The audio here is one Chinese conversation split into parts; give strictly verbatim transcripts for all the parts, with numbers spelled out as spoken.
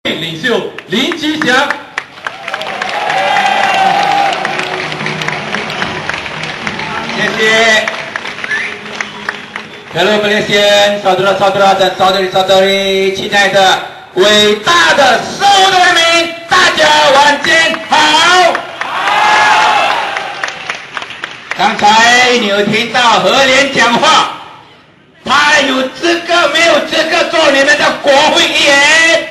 领袖林吉祥。 谢谢 Hello Malaysian saudara-saudara dan saudari-saudari 亲爱的伟大的所有的人民，大家晚间好。刚才你有听到何莲讲话，他有资格没有资格做你们的国会议员？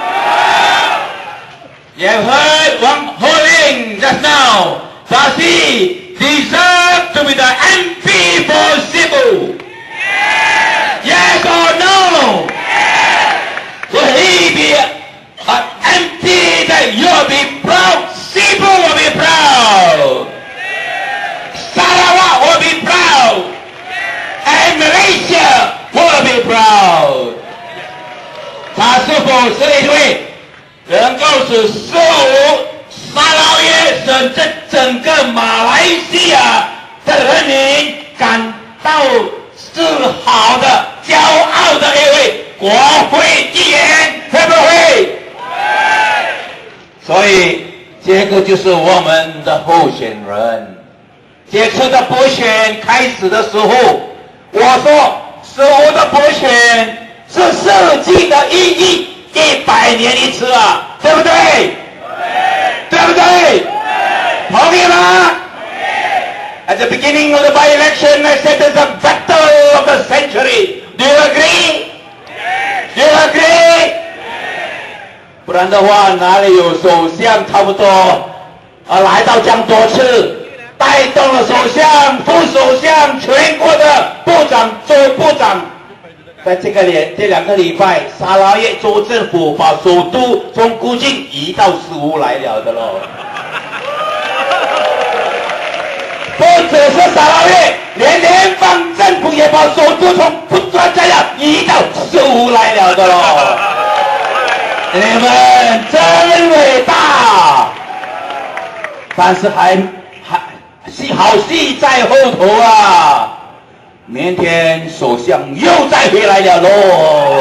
也heard Wang Holing just now, does he deserve to be the M P for Sibu? Yes, yes or no? Yes. Will he be an M P that you'll be proud? Sibu will be proud. Sarawak will be proud. And Malaysia will be proud. 他是否是一位能够使十五沙劳越省这整个马来西亚的人民感到自豪的、骄傲的一位国会议员，会不会？会。所以这个就是我们的候选人。这次的补选开始的时候，我说十五的补选是世纪的意义，一百年一次啊，对不对？对不对？同意吗？ At the beginning of the by-election, I said it's a battle of the century. Do you agree? Do you agree? 不然的话，哪里有首相差不多啊来到这样多次，带动了首相、副首相、全国的部长、州部长。 在这个连这两个礼拜，沙拉越州政府把首都从古晋移到十五来了的喽。不只是沙拉越，连联邦政府也把首都从不专家呀移到十五来了的喽。你们真伟大，但是还还戏好戏在后头啊！ 明天首相又再回来了喽，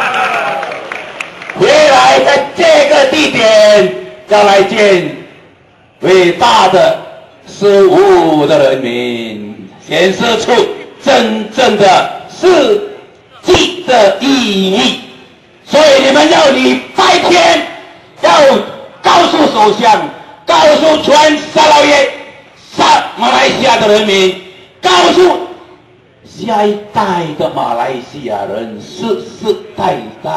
回来在这个地点要来见伟大的十五的人民，显示出真正的世纪的意义。所以你们要礼拜天要告诉首相，告诉全沙劳越、沙马来西亚的人民，告诉。 下一代的马来西亚人世世代代，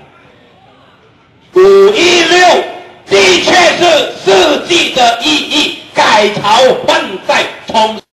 五一六的确是世纪的意义，改朝换代重。